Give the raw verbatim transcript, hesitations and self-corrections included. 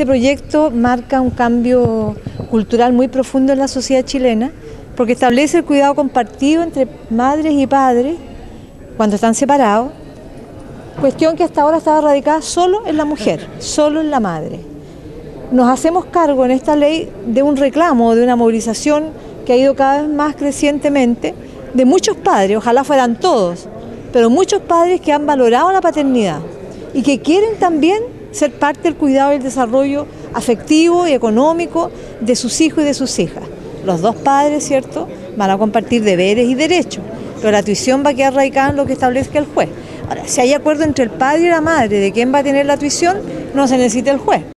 Este proyecto marca un cambio cultural muy profundo en la sociedad chilena, porque establece el cuidado compartido entre madres y padres cuando están separados, cuestión que hasta ahora estaba radicada solo en la mujer, solo en la madre. Nos hacemos cargo en esta ley de un reclamo, de una movilización que ha ido cada vez más crecientemente, de muchos padres, ojalá fueran todos, pero muchos padres que han valorado la paternidad y que quieren también ser parte del cuidado y el desarrollo afectivo y económico de sus hijos y de sus hijas. Los dos padres, ¿cierto?, van a compartir deberes y derechos, pero la tuición va a quedar radicada en lo que establezca el juez. Ahora, si hay acuerdo entre el padre y la madre de quién va a tener la tuición, no se necesita el juez.